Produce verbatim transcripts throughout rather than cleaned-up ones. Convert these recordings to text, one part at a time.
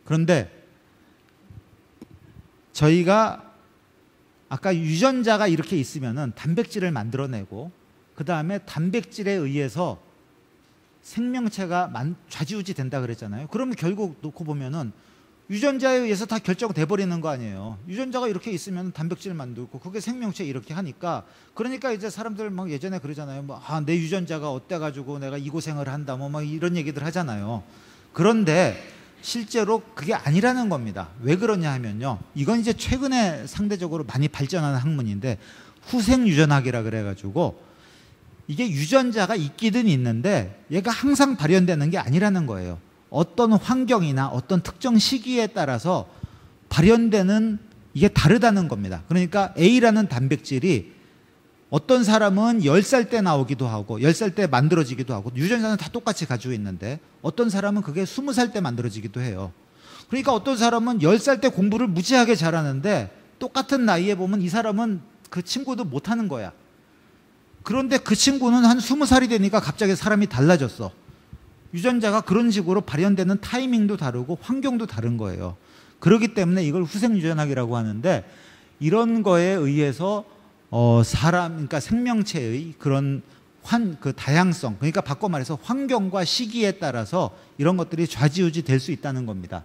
그런데 저희가 아까 유전자가 이렇게 있으면은 단백질을 만들어내고 그 다음에 단백질에 의해서 생명체가 좌지우지 된다 그랬잖아요. 그러면 결국 놓고 보면은 유전자에 의해서 다 결정돼 버리는 거 아니에요. 유전자가 이렇게 있으면 단백질 만들고 그게 생명체 이렇게 하니까, 그러니까 이제 사람들 막 예전에 그러잖아요. 뭐 아, 내 유전자가 어때 가지고 내가 이 고생을 한다 뭐 막 이런 얘기들 하잖아요. 그런데 실제로 그게 아니라는 겁니다. 왜 그러냐 하면요, 이건 이제 최근에 상대적으로 많이 발전하는 학문인데 후생 유전학이라 그래 가지고 이게 유전자가 있기는 있는데 얘가 항상 발현되는 게 아니라는 거예요. 어떤 환경이나 어떤 특정 시기에 따라서 발현되는 이게 다르다는 겁니다. 그러니까 A라는 단백질이 어떤 사람은 열 살 때 나오기도 하고 열 살 때 만들어지기도 하고, 유전자는 다 똑같이 가지고 있는데 어떤 사람은 그게 스무 살 때 만들어지기도 해요. 그러니까 어떤 사람은 열 살 때 공부를 무지하게 잘하는데 똑같은 나이에 보면 이 사람은 그 친구도 못하는 거야. 그런데 그 친구는 한 스무 살이 되니까 갑자기 사람이 달라졌어. 유전자가 그런 식으로 발현되는 타이밍도 다르고 환경도 다른 거예요. 그렇기 때문에 이걸 후생유전학이라고 하는데, 이런 거에 의해서 어 사람, 그러니까 생명체의 그런 환, 그 다양성, 그러니까 바꿔 말해서 환경과 시기에 따라서 이런 것들이 좌지우지 될 수 있다는 겁니다.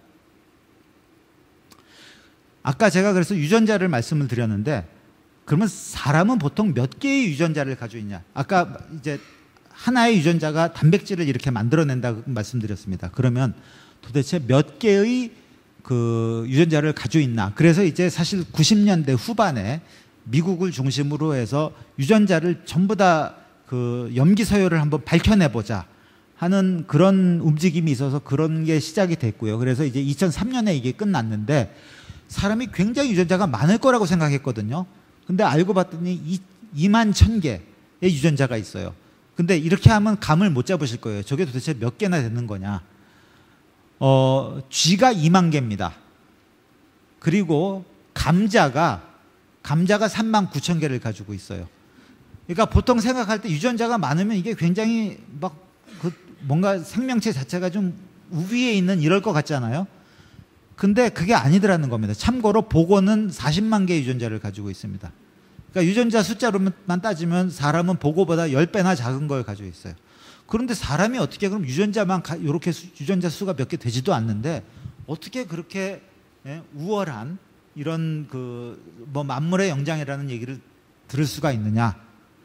아까 제가 그래서 유전자를 말씀을 드렸는데, 그러면 사람은 보통 몇 개의 유전자를 가지고 있냐? 아까 이제 하나의 유전자가 단백질을 이렇게 만들어낸다고 말씀드렸습니다. 그러면 도대체 몇 개의 그 유전자를 가지고 있나? 그래서 이제 사실 구십 년대 후반에 미국을 중심으로 해서 유전자를 전부 다 그 염기 서열을 한번 밝혀내보자 하는 그런 움직임이 있어서 그런 게 시작이 됐고요. 그래서 이제 이천삼 년에 이게 끝났는데, 사람이 굉장히 유전자가 많을 거라고 생각했거든요. 근데 알고 봤더니 이만 천 개의 유전자가 있어요. 근데 이렇게 하면 감을 못 잡으실 거예요. 저게 도대체 몇 개나 되는 거냐. 어, 쥐가 이만 개입니다. 그리고 감자가, 감자가 삼만 구천 개를 가지고 있어요. 그러니까 보통 생각할 때 유전자가 많으면 이게 굉장히 막 그 뭔가 생명체 자체가 좀 우위에 있는 이럴 것 같잖아요. 근데 그게 아니더라는 겁니다. 참고로 보고는 사십만 개의 유전자를 가지고 있습니다. 그러니까 유전자 숫자로만 따지면 사람은 보고보다 십 배나 작은 걸 가지고 있어요. 그런데 사람이 어떻게 그럼 유전자만 가, 이렇게 수, 유전자 수가 몇 개 되지도 않는데 어떻게 그렇게 예, 우월한 이런 그 뭐 만물의 영장이라는 얘기를 들을 수가 있느냐?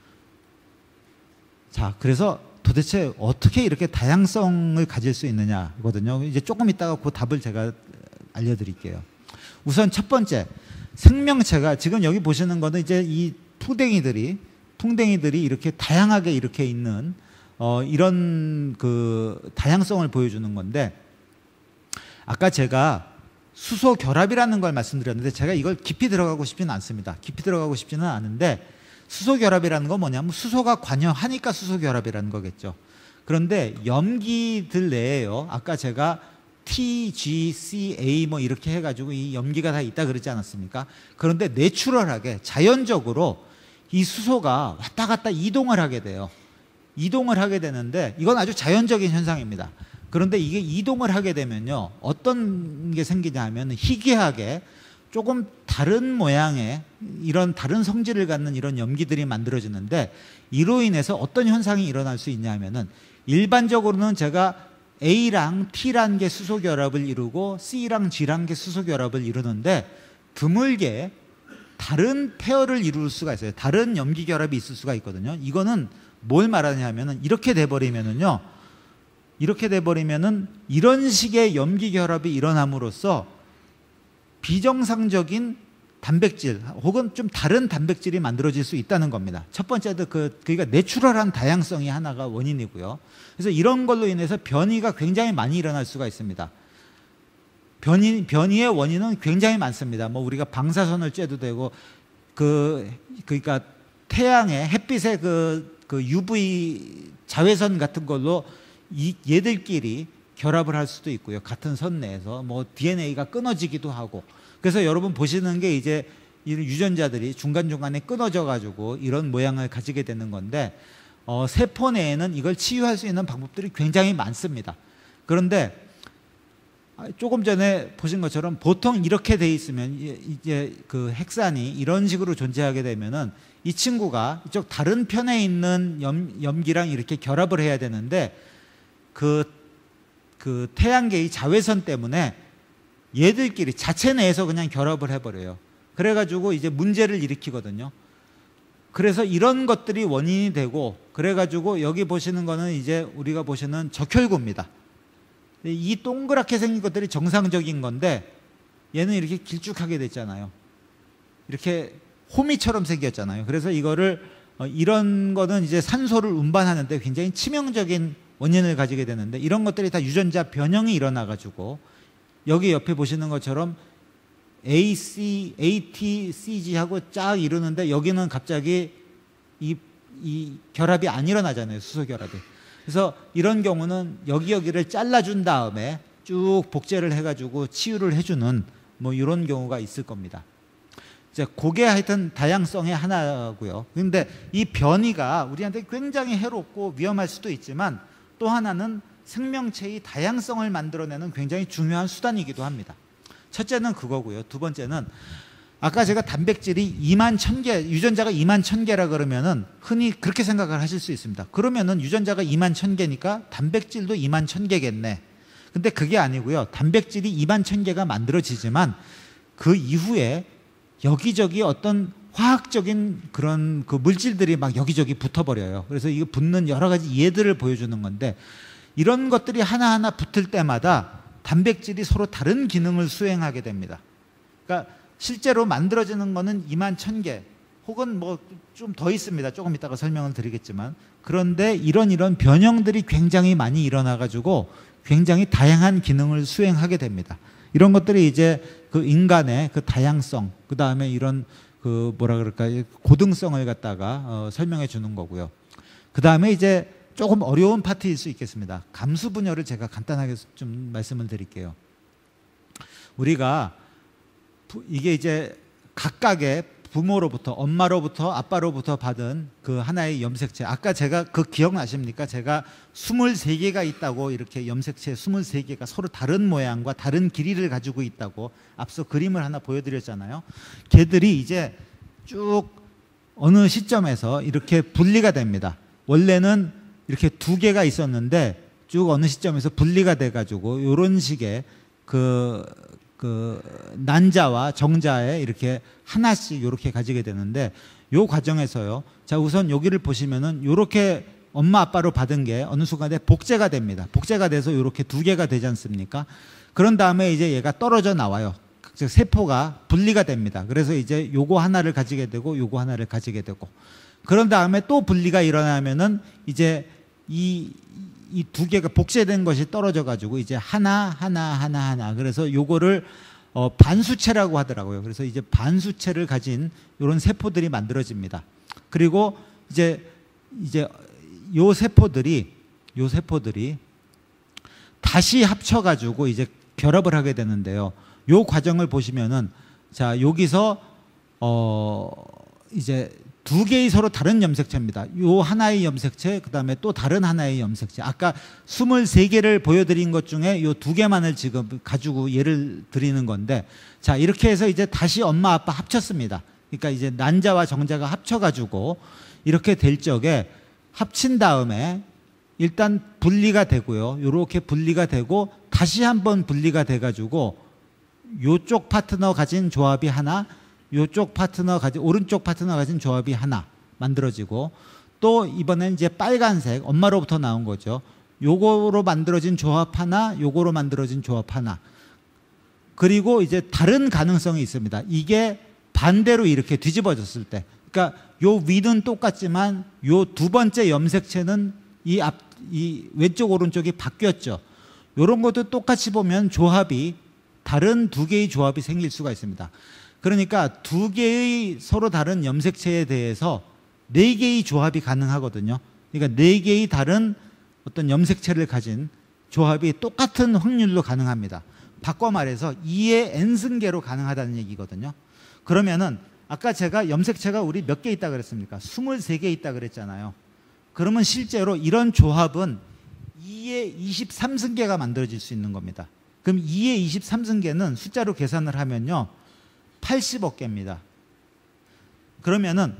자, 그래서 도대체 어떻게 이렇게 다양성을 가질 수 있느냐거든요. 이제 조금 있다가 그 답을 제가 알려드릴게요. 우선 첫 번째, 생명체가 지금 여기 보시는 거는 이제 이 풍뎅이들이 풍뎅이들이 이렇게 다양하게 이렇게 있는 어, 이런 그 다양성을 보여주는 건데, 아까 제가 수소 결합이라는 걸 말씀드렸는데 제가 이걸 깊이 들어가고 싶지는 않습니다. 깊이 들어가고 싶지는 않은데, 수소 결합이라는 건 뭐냐면 수소가 관여하니까 수소 결합이라는 거겠죠. 그런데 염기들 내에요, 아까 제가 T, G, C, A 뭐 이렇게 해가지고 이 염기가 다 있다 그러지 않았습니까? 그런데 내추럴하게 자연적으로 이 수소가 왔다 갔다 이동을 하게 돼요. 이동을 하게 되는데 이건 아주 자연적인 현상입니다. 그런데 이게 이동을 하게 되면요, 어떤 게 생기냐 하면 희귀하게 조금 다른 모양의 이런 다른 성질을 갖는 이런 염기들이 만들어지는데, 이로 인해서 어떤 현상이 일어날 수 있냐 하면은, 일반적으로는 제가 A랑 T라는 게 수소 결합을 이루고 C랑 G라는 게 수소 결합을 이루는데, 드물게 다른 페어를 이룰 수가 있어요. 다른 염기 결합이 있을 수가 있거든요. 이거는 뭘 말하냐면은, 이렇게 돼 버리면은요, 이렇게 돼 버리면은 이런 식의 염기 결합이 일어남으로써 비정상적인 단백질 혹은 좀 다른 단백질이 만들어질 수 있다는 겁니다. 첫 번째도 그 그러니까 내추럴한 다양성이 하나가 원인이고요. 그래서 이런 걸로 인해서 변이가 굉장히 많이 일어날 수가 있습니다. 변이 변이의 원인은 굉장히 많습니다. 뭐 우리가 방사선을 쬐도 되고, 그 그러니까 태양의 햇빛의 그, 그 유브이 자외선 같은 걸로 이 얘들끼리 결합을 할 수도 있고요. 같은 선 내에서 뭐 디엔에이가 끊어지기도 하고. 그래서 여러분 보시는 게 이제 이 유전자들이 중간중간에 끊어져 가지고 이런 모양을 가지게 되는 건데, 어, 세포 내에는 이걸 치유할 수 있는 방법들이 굉장히 많습니다. 그런데 조금 전에 보신 것처럼 보통 이렇게 돼 있으면 이제 그 핵산이 이런 식으로 존재하게 되면은 이 친구가 이쪽 다른 편에 있는 염, 염기랑 이렇게 결합을 해야 되는데 그, 그 태양계의 자외선 때문에 얘들끼리 자체 내에서 그냥 결합을 해버려요. 그래가지고 이제 문제를 일으키거든요. 그래서 이런 것들이 원인이 되고, 그래가지고 여기 보시는 거는 이제 우리가 보시는 적혈구입니다. 이 동그랗게 생긴 것들이 정상적인 건데 얘는 이렇게 길쭉하게 됐잖아요. 이렇게 호미처럼 생겼잖아요. 그래서 이거를 어, 이런 거는 이제 산소를 운반하는데 굉장히 치명적인 원인을 가지게 되는데, 이런 것들이 다 유전자 변형이 일어나 가지고 여기 옆에 보시는 것처럼 A, C, A, T, C, G하고 쫙 이루는데 여기는 갑자기 이, 이 결합이 안 일어나잖아요. 수소 결합이. 그래서 이런 경우는 여기 여기를 잘라준 다음에 쭉 복제를 해가지고 치유를 해주는 뭐 이런 경우가 있을 겁니다. 이제 그게 하여튼 다양성의 하나고요. 근데 이 변이가 우리한테 굉장히 해롭고 위험할 수도 있지만 또 하나는 생명체의 다양성을 만들어내는 굉장히 중요한 수단이기도 합니다. 첫째는 그거고요. 두 번째는 아까 제가 단백질이 이만 천 개, 유전자가 이만 천 개라 그러면은 흔히 그렇게 생각을 하실 수 있습니다. 그러면은 유전자가 이만 천 개니까 단백질도 이만 천 개겠네. 근데 그게 아니고요. 단백질이 이만 천 개가 만들어지지만 그 이후에 여기저기 어떤 화학적인 그런 그 물질들이 막 여기저기 붙어버려요. 그래서 이거 붙는 여러 가지 예들을 보여주는 건데, 이런 것들이 하나하나 붙을 때마다 단백질이 서로 다른 기능을 수행하게 됩니다. 그러니까 실제로 만들어지는 거는 이만 천 개 혹은 뭐 좀 더 있습니다. 조금 이따가 설명을 드리겠지만, 그런데 이런 이런 변형들이 굉장히 많이 일어나 가지고 굉장히 다양한 기능을 수행하게 됩니다. 이런 것들이 이제 그 인간의 그 다양성, 그 다음에 이런 그 뭐라 그럴까요, 고등성을 갖다가 어 설명해 주는 거고요. 그 다음에 이제 조금 어려운 파트일 수 있겠습니다. 감수 분열을 제가 간단하게 좀 말씀을 드릴게요. 우리가 이게 이제 각각의 부모로부터, 엄마로부터, 아빠로부터 받은 그 하나의 염색체, 아까 제가 그 기억나십니까? 제가 스물세 개가 있다고, 이렇게 염색체 스물세 개가 서로 다른 모양과 다른 길이를 가지고 있다고 앞서 그림을 하나 보여드렸잖아요. 걔들이 이제 쭉 어느 시점에서 이렇게 분리가 됩니다. 원래는 이렇게 두 개가 있었는데 쭉 어느 시점에서 분리가 돼가지고 이런 식의 그, 그 난자와 정자에 이렇게 하나씩 이렇게 가지게 되는데, 요 과정에서요. 자, 우선 여기를 보시면은 이렇게 엄마 아빠로 받은 게 어느 순간에 복제가 됩니다. 복제가 돼서 이렇게 두 개가 되지 않습니까? 그런 다음에 이제 얘가 떨어져 나와요. 즉 세포가 분리가 됩니다. 그래서 이제 요거 하나를 가지게 되고 요거 하나를 가지게 되고, 그런 다음에 또 분리가 일어나면은 이제 이 이 두 개가 복제된 것이 떨어져 가지고 이제 하나 하나 하나 하나, 그래서 요거를 어 반수체라고 하더라고요. 그래서 이제 반수체를 가진 이런 세포들이 만들어집니다. 그리고 이제 이제 요 세포들이 요 세포들이 다시 합쳐 가지고 이제 결합을 하게 되는데요. 요 과정을 보시면은, 자, 여기서 어 이제 두 개의 서로 다른 염색체입니다. 요 하나의 염색체, 그 다음에 또 다른 하나의 염색체. 아까 스물세 개를 보여드린 것 중에 요 두 개만을 지금 가지고 예를 드리는 건데, 자, 이렇게 해서 이제 다시 엄마 아빠 합쳤습니다. 그러니까 이제 난자와 정자가 합쳐가지고 이렇게 될 적에 합친 다음에 일단 분리가 되고요. 요렇게 분리가 되고 다시 한번 분리가 돼가지고 요쪽 파트너 가진 조합이 하나, 요쪽 파트너 가진, 오른쪽 파트너 가진 조합이 하나 만들어지고, 또 이번엔 이제 빨간색, 엄마로부터 나온 거죠. 요거로 만들어진 조합 하나, 요거로 만들어진 조합 하나. 그리고 이제 다른 가능성이 있습니다. 이게 반대로 이렇게 뒤집어졌을 때, 그러니까 요 위는 똑같지만 요 두 번째 염색체는 이 앞, 이 왼쪽 오른쪽이 바뀌었죠. 요런 것도 똑같이 보면 조합이 다른 두 개의 조합이 생길 수가 있습니다. 그러니까 두 개의 서로 다른 염색체에 대해서 네 개의 조합이 가능하거든요. 그러니까 네 개의 다른 어떤 염색체를 가진 조합이 똑같은 확률로 가능합니다. 바꿔 말해서 이의 n승계로 가능하다는 얘기거든요. 그러면은 아까 제가 염색체가 우리 몇 개 있다 그랬습니까? 스물세 개 있다 그랬잖아요. 그러면 실제로 이런 조합은 이의 이십삼 승계가 만들어질 수 있는 겁니다. 그럼 이의 이십삼 승계는 숫자로 계산을 하면요 팔십억 개입니다. 그러면은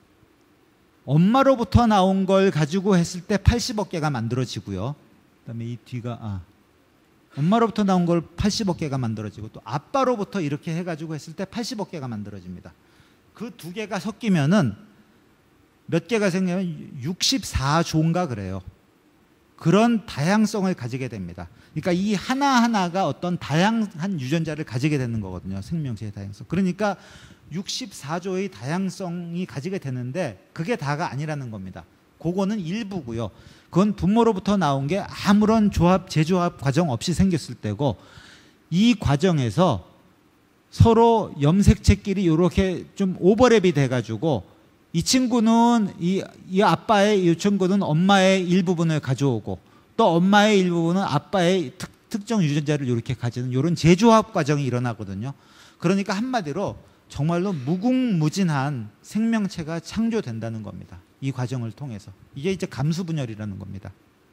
엄마로부터 나온 걸 가지고 했을 때 팔십억 개가 만들어지고요. 그다음에 이 뒤가 아 엄마로부터 나온 걸 팔십억 개가 만들어지고 또 아빠로부터 이렇게 해가지고 했을 때 팔십억 개가 만들어집니다. 그 두 개가 섞이면은 몇 개가 생기면 육십사 조인가 그래요. 그런 다양성을 가지게 됩니다. 그러니까 이 하나하나가 어떤 다양한 유전자를 가지게 되는 거거든요. 생명체의 다양성. 그러니까 육십사 조의 다양성이 가지게 되는데 그게 다가 아니라는 겁니다. 그거는 일부고요. 그건 부모로부터 나온 게 아무런 조합, 재조합 과정 없이 생겼을 때고 이 과정에서 서로 염색체끼리 이렇게 좀 오버랩이 돼가지고 이 친구는 이, 이 아빠의 이 친구는 엄마의 일부분을 가져오고 또 엄마의 일부분은 아빠의 특, 특정 유전자를 이렇게 가지는 이런 재조합 과정이 일어나거든요. 그러니까 한마디로 정말로 무궁무진한 생명체가 창조된다는 겁니다. 이 과정을 통해서. 이게 이제 감수분열이라는 겁니다.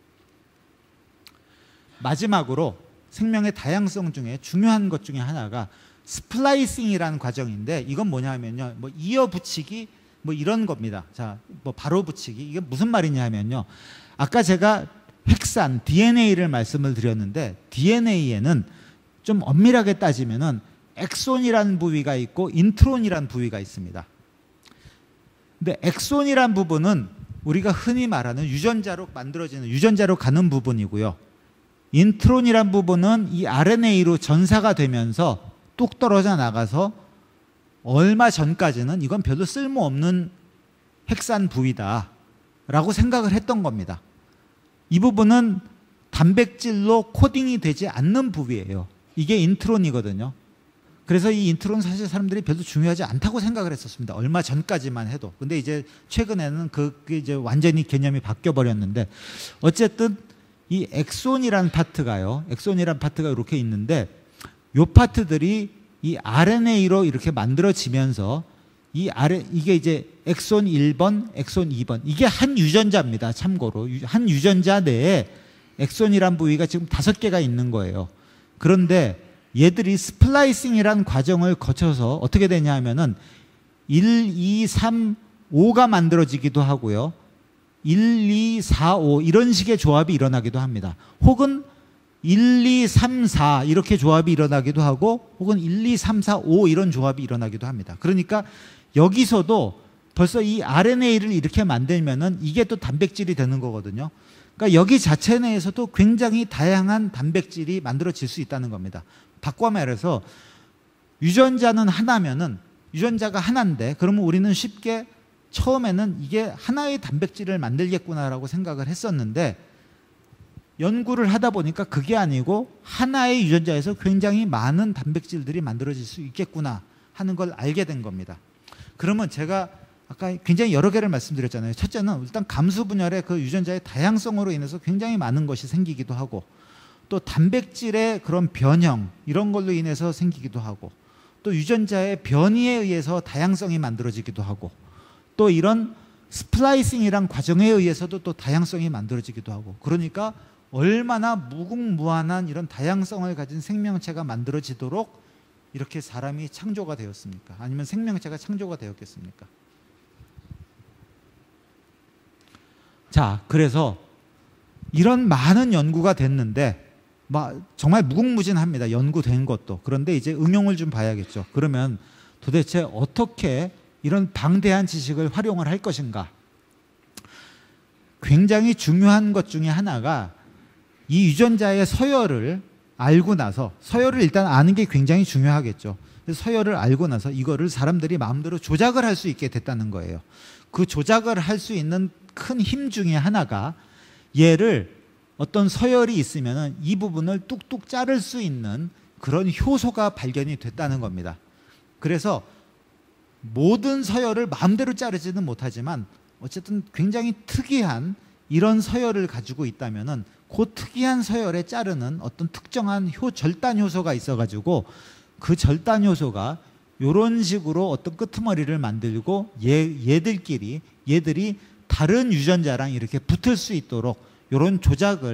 마지막으로 생명의 다양성 중에 중요한 것 중에 하나가 스플라이싱이라는 과정인데 이건 뭐냐면요. 뭐 이어 붙이기 뭐 이런 겁니다. 자, 뭐 바로 붙이기. 이게 무슨 말이냐면요. 아까 제가 핵산 디엔에이를 말씀을 드렸는데 디엔에이에는 좀 엄밀하게 따지면은 엑손이라는 부위가 있고 인트론이라는 부위가 있습니다. 근데 엑손이라는 부분은 우리가 흔히 말하는 유전자로 만들어지는 유전자로 가는 부분이고요. 인트론이라는 부분은 이 알엔에이로 전사가 되면서 뚝 떨어져 나가서 얼마 전까지는 이건 별로 쓸모없는 핵산 부위다라고 생각을 했던 겁니다. 이 부분은 단백질로 코딩이 되지 않는 부위예요. 이게 인트론이거든요. 그래서 이 인트론 사실 사람들이 별로 중요하지 않다고 생각을 했었습니다. 얼마 전까지만 해도. 근데 이제 최근에는 그게 이제 완전히 개념이 바뀌어 버렸는데 어쨌든 이 엑손이라는 파트가요. 엑손이라는 파트가 이렇게 있는데 이 파트들이 이 알엔에이로 이렇게 만들어지면서 이 아래 이게 이제 엑손 일 번, 엑손 이 번 이게 한 유전자입니다. 참고로 한 유전자 내에 엑손이란 부위가 지금 다섯 개가 있는 거예요. 그런데 얘들이 스플라이싱이라는 과정을 거쳐서 어떻게 되냐 하면은 일, 이, 삼, 오가 만들어지기도 하고요. 일, 이, 사, 오 이런 식의 조합이 일어나기도 합니다. 혹은 일, 이, 삼, 사 이렇게 조합이 일어나기도 하고 혹은 일, 이, 삼, 사, 오 이런 조합이 일어나기도 합니다. 그러니까 여기서도 벌써 이 알엔에이를 이렇게 만들면은 이게 또 단백질이 되는 거거든요. 그러니까 여기 자체 내에서도 굉장히 다양한 단백질이 만들어질 수 있다는 겁니다. 바꿔 말해서 유전자는 하나면은 유전자가 하나인데 그러면 우리는 쉽게 처음에는 이게 하나의 단백질을 만들겠구나라고 생각을 했었는데 연구를 하다 보니까 그게 아니고 하나의 유전자에서 굉장히 많은 단백질들이 만들어질 수 있겠구나 하는 걸 알게 된 겁니다. 그러면 제가 아까 굉장히 여러 개를 말씀드렸잖아요. 첫째는 일단 감수분열의 그 유전자의 다양성으로 인해서 굉장히 많은 것이 생기기도 하고 또 단백질의 그런 변형 이런 걸로 인해서 생기기도 하고 또 유전자의 변이에 의해서 다양성이 만들어지기도 하고 또 이런 스플라이싱이란 과정에 의해서도 또 다양성이 만들어지기도 하고 그러니까 얼마나 무궁무한한 이런 다양성을 가진 생명체가 만들어지도록 이렇게 사람이 창조가 되었습니까? 아니면 생명체가 창조가 되었겠습니까? 자, 그래서 이런 많은 연구가 됐는데 정말 무궁무진합니다. 연구된 것도. 그런데 이제 응용을 좀 봐야겠죠. 그러면 도대체 어떻게 이런 방대한 지식을 활용을 할 것인가? 굉장히 중요한 것 중에 하나가 이 유전자의 서열을 알고 나서 서열을 일단 아는 게 굉장히 중요하겠죠. 그래서 서열을 알고 나서 이거를 사람들이 마음대로 조작을 할 수 있게 됐다는 거예요. 그 조작을 할 수 있는 큰 힘 중에 하나가 얘를 어떤 서열이 있으면 이 부분을 뚝뚝 자를 수 있는 그런 효소가 발견이 됐다는 겁니다. 그래서 모든 서열을 마음대로 자르지는 못하지만 어쨌든 굉장히 특이한 이런 서열을 가지고 있다면은 그 특이한 서열에 자르는 어떤 특정한 효, 절단 효소가 있어가지고 그 절단 효소가 이런 식으로 어떤 끄트머리를 만들고 얘, 얘들끼리 얘들이 다른 유전자랑 이렇게 붙을 수 있도록 이런 조작을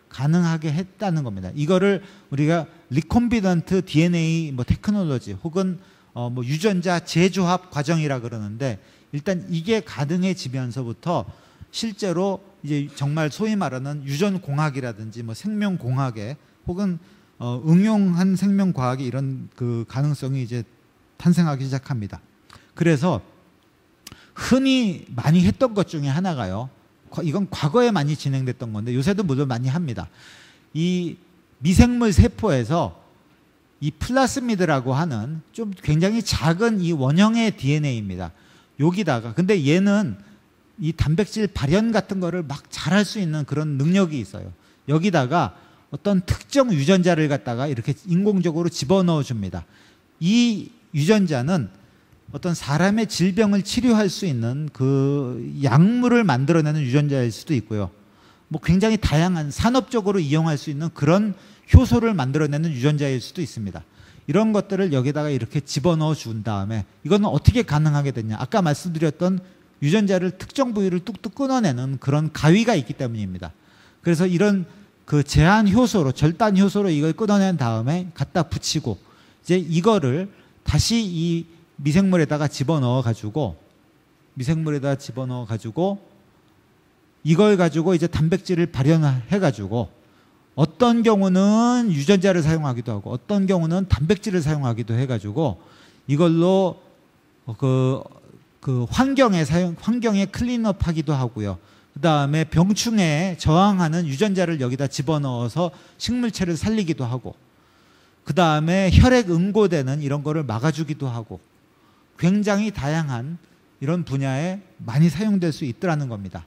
가능하게 했다는 겁니다. 이거를 우리가 리콤비넌트 디엔에이 뭐 테크놀로지 혹은 어 뭐 유전자 재조합 과정이라 그러는데, 일단 이게 가능해지면서부터 실제로 이제 정말 소위 말하는 유전공학이라든지 뭐 생명공학에 혹은 어 응용한 생명과학의 이런 그 가능성이 이제 탄생하기 시작합니다. 그래서 흔히 많이 했던 것 중에 하나가요, 이건 과거에 많이 진행됐던 건데 요새도 물론 많이 합니다. 이 미생물 세포에서 이 플라스미드라고 하는 좀 굉장히 작은 이 원형의 디엔에이입니다. 여기다가, 근데 얘는 이 단백질 발현 같은 거를 막 잘할 수 있는 그런 능력이 있어요. 여기다가 어떤 특정 유전자를 갖다가 이렇게 인공적으로 집어넣어 줍니다. 이 유전자는 어떤 사람의 질병을 치료할 수 있는 그 약물을 만들어내는 유전자일 수도 있고요. 뭐 굉장히 다양한 산업적으로 이용할 수 있는 그런 효소를 만들어내는 유전자일 수도 있습니다. 이런 것들을 여기다가 이렇게 집어넣어 준 다음에 이거는 어떻게 가능하게 됐냐? 아까 말씀드렸던 유전자를 특정 부위를 뚝뚝 끊어내는 그런 가위가 있기 때문입니다. 그래서 이런 그 제한 효소로, 절단 효소로 이걸 끊어낸 다음에 갖다 붙이고 이제 이거를 다시 이 미생물에다가 집어넣어 가지고 미생물에다 집어넣어 가지고 이걸 가지고 이제 단백질을 발현해 가지고 어떤 경우는 유전자를 사용하기도 하고 어떤 경우는 단백질을 사용하기도 해 가지고 이걸로 그, 그 환경에 사용 환경에 클린업 하기도 하고요. 그다음에 병충해에 저항하는 유전자를 여기다 집어넣어서 식물체를 살리기도 하고, 그다음에 혈액 응고되는 이런 거를 막아주기도 하고, 굉장히 다양한 이런 분야에 많이 사용될 수 있더라는 겁니다.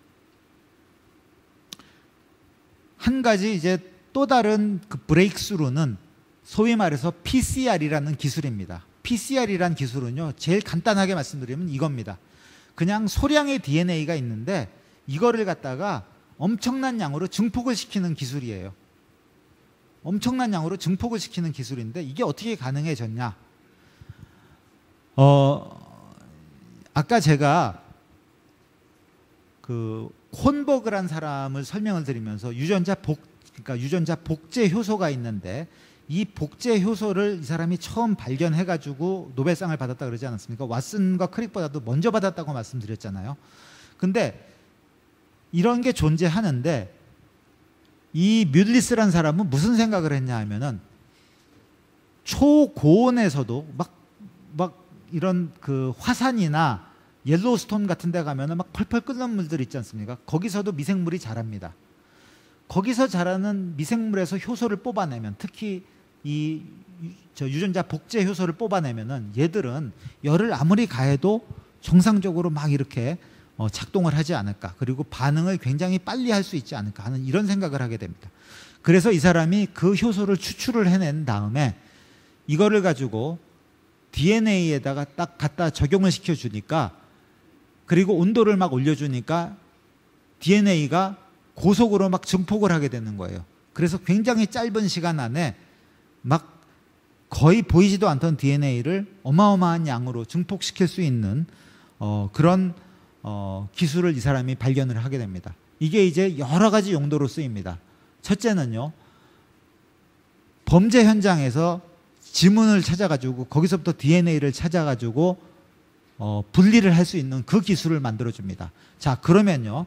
한 가지 이제 또 다른 그 브레이크스루는 소위 말해서 피씨알이라는 기술입니다. 피씨알이라는 기술은요, 제일 간단하게 말씀드리면 이겁니다. 그냥 소량의 디엔에이가 있는데 이거를 갖다가 엄청난 양으로 증폭을 시키는 기술이에요. 엄청난 양으로 증폭을 시키는 기술인데 이게 어떻게 가능해졌냐? 어, 아까 제가 그 콘버그란 사람을 설명을 드리면서 유전자 복, 그러니까 유전자 복제 효소가 있는데 이 복제 효소를 이 사람이 처음 발견해가지고 노벨상을 받았다 그러지 않았습니까? 왓슨과 크릭보다도 먼저 받았다고 말씀드렸잖아요. 근데 이런 게 존재하는데 이 뮬리스라는 사람은 무슨 생각을 했냐 하면은 초고온에서도 막, 막 이런 그 화산이나 옐로우스톤 같은 데 가면은 막 펄펄 끓는 물들 있지 않습니까? 거기서도 미생물이 자랍니다. 거기서 자라는 미생물에서 효소를 뽑아내면, 특히 이 저 유전자 복제 효소를 뽑아내면은 얘들은 열을 아무리 가해도 정상적으로 막 이렇게 어 작동을 하지 않을까, 그리고 반응을 굉장히 빨리 할 수 있지 않을까 하는 이런 생각을 하게 됩니다. 그래서 이 사람이 그 효소를 추출을 해낸 다음에 이거를 가지고 디엔에이에다가 딱 갖다 적용을 시켜주니까, 그리고 온도를 막 올려주니까 디엔에이가 고속으로 막 증폭을 하게 되는 거예요. 그래서 굉장히 짧은 시간 안에 막 거의 보이지도 않던 디엔에이를 어마어마한 양으로 증폭시킬 수 있는 어 그런 어 기술을 이 사람이 발견을 하게 됩니다. 이게 이제 여러 가지 용도로 쓰입니다. 첫째는요, 범죄 현장에서 지문을 찾아가지고 거기서부터 디엔에이를 찾아가지고 어, 분리를 할 수 있는 그 기술을 만들어줍니다. 자, 그러면요,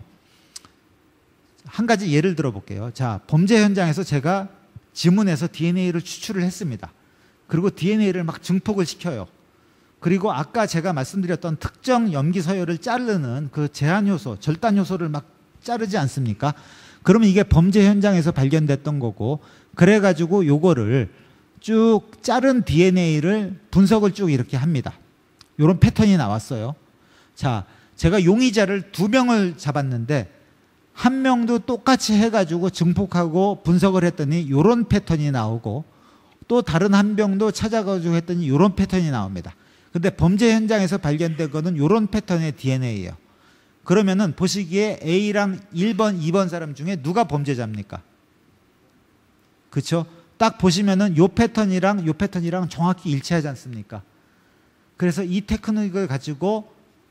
한 가지 예를 들어볼게요. 자, 범죄 현장에서 제가 지문에서 디엔에이를 추출을 했습니다. 그리고 디엔에이를 막 증폭을 시켜요. 그리고 아까 제가 말씀드렸던 특정 염기 서열을 자르는 그 제한 효소, 절단 효소를 막 자르지 않습니까? 그러면 이게 범죄 현장에서 발견됐던 거고, 그래가지고 요거를 쭉 자른 디엔에이를 분석을 쭉 이렇게 합니다. 이런 패턴이 나왔어요. 자, 제가 용의자를 두 명을 잡았는데 한 명도 똑같이 해가지고 증폭하고 분석을 했더니 이런 패턴이 나오고, 또 다른 한 명도 찾아가지고 했더니 이런 패턴이 나옵니다. 근데 범죄 현장에서 발견된 거는 이런 패턴의 디엔에이예요. 그러면은 보시기에 A랑 일 번, 이 번 사람 중에 누가 범죄자입니까? 그렇죠? 딱 보시면은 요 패턴이랑 요 패턴이랑 정확히 일치하지 않습니까? 그래서 이 테크닉을 가지고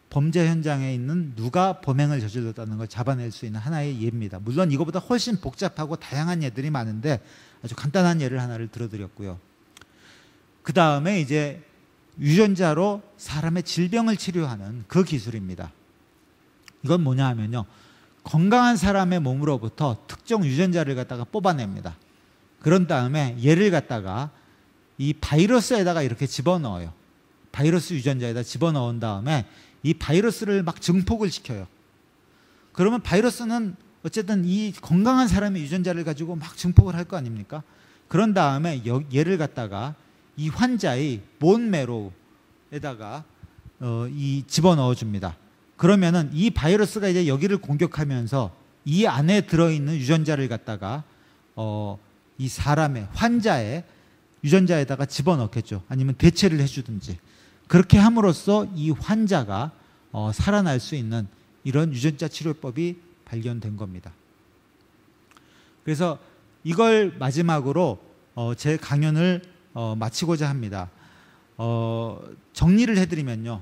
범죄 현장에 있는 누가 범행을 저질렀다는 걸 잡아낼 수 있는 하나의 예입니다. 물론 이거보다 훨씬 복잡하고 다양한 예들이 많은데 아주 간단한 예를 하나를 들어드렸고요. 그 다음에 이제 유전자로 사람의 질병을 치료하는 그 기술입니다. 이건 뭐냐 하면요, 건강한 사람의 몸으로부터 특정 유전자를 갖다가 뽑아냅니다. 그런 다음에 얘를 갖다가 이 바이러스에다가 이렇게 집어넣어요. 바이러스 유전자에다 집어넣은 다음에 이 바이러스를 막 증폭을 시켜요. 그러면 바이러스는 어쨌든 이 건강한 사람의 유전자를 가지고 막 증폭을 할 거 아닙니까? 그런 다음에 얘를 갖다가 이 환자의 본메로에다가 어, 이 집어넣어 줍니다. 그러면은 이 바이러스가 이제 여기를 공격하면서 이 안에 들어있는 유전자를 갖다가 어, 이 사람의 환자의 유전자에다가 집어넣겠죠. 아니면 대체를 해주든지. 그렇게 함으로써 이 환자가 어, 살아날 수 있는 이런 유전자 치료법이 발견된 겁니다. 그래서 이걸 마지막으로 어, 제 강연을 어, 마치고자 합니다. 어, 정리를 해드리면요,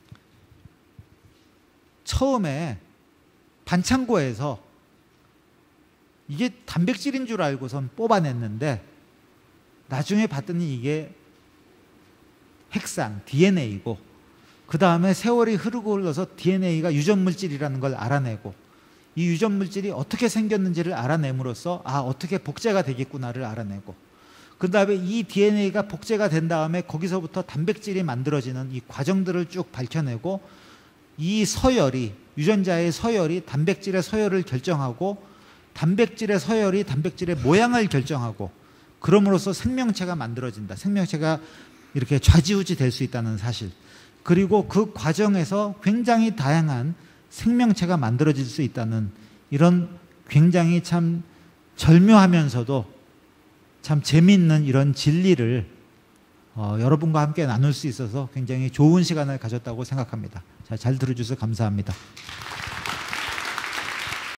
처음에 반창고에서 이게 단백질인 줄 알고선 뽑아냈는데 나중에 봤더니 이게 핵산, 디엔에이고, 그 다음에 세월이 흐르고 흘러서 디엔에이가 유전물질이라는 걸 알아내고, 이 유전물질이 어떻게 생겼는지를 알아냄으로써 아, 어떻게 복제가 되겠구나를 알아내고, 그 다음에 이 디엔에이가 복제가 된 다음에 거기서부터 단백질이 만들어지는 이 과정들을 쭉 밝혀내고, 이 서열이, 유전자의 서열이 단백질의 서열을 결정하고, 단백질의 서열이 단백질의 모양을 결정하고, 그럼으로써 생명체가 만들어진다. 생명체가 이렇게 좌지우지 될 수 있다는 사실. 그리고 그 과정에서 굉장히 다양한 생명체가 만들어질 수 있다는 이런 굉장히 참 절묘하면서도 참 재미있는 이런 진리를 어, 여러분과 함께 나눌 수 있어서 굉장히 좋은 시간을 가졌다고 생각합니다. 자, 잘 들어주셔서 감사합니다.